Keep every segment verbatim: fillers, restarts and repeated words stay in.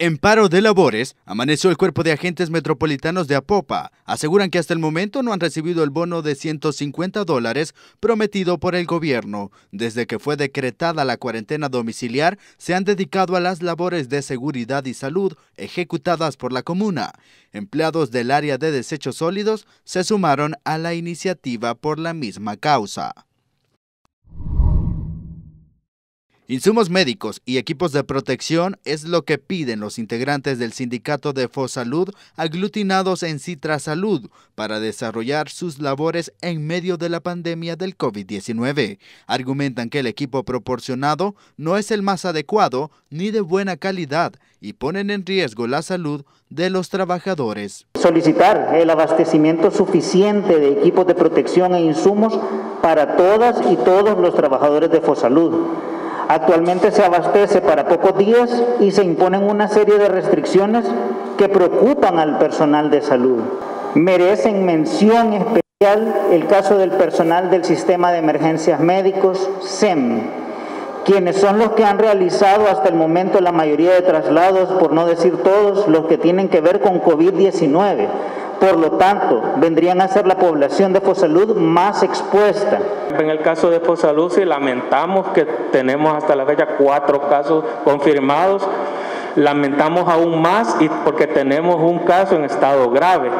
En paro de labores, amaneció el Cuerpo de Agentes Metropolitanos de Apopa. Aseguran que hasta el momento no han recibido el bono de ciento cincuenta dólares prometido por el gobierno. Desde que fue decretada la cuarentena domiciliar, se han dedicado a las labores de seguridad y salud ejecutadas por la comuna. Empleados del área de desechos sólidos se sumaron a la iniciativa por la misma causa. Insumos médicos y equipos de protección es lo que piden los integrantes del sindicato de Fosalud aglutinados en Citra Salud para desarrollar sus labores en medio de la pandemia del COVID diecinueve. Argumentan que el equipo proporcionado no es el más adecuado ni de buena calidad y ponen en riesgo la salud de los trabajadores. Solicitar el abastecimiento suficiente de equipos de protección e insumos para todas y todos los trabajadores de Fosalud. Actualmente se abastece para pocos días y se imponen una serie de restricciones que preocupan al personal de salud. Merecen mención especial el caso del personal del Sistema de Emergencias Médicos, S E M, quienes son los que han realizado hasta el momento la mayoría de traslados, por no decir todos, los que tienen que ver con COVID diecinueve. Por lo tanto, vendrían a ser la población de Fosalud más expuesta. En el caso de Fosalud, sí lamentamos que tenemos hasta la fecha cuatro casos confirmados. Lamentamos aún más y porque tenemos un caso en estado grave.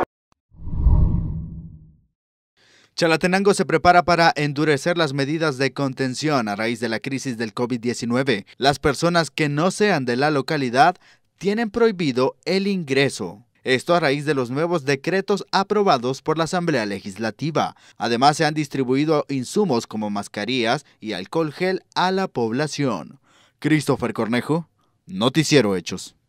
Chalatenango se prepara para endurecer las medidas de contención a raíz de la crisis del COVID diecinueve. Las personas que no sean de la localidad tienen prohibido el ingreso. Esto a raíz de los nuevos decretos aprobados por la Asamblea Legislativa. Además, se han distribuido insumos como mascarillas y alcohol gel a la población. Christopher Cornejo, Noticiero Hechos.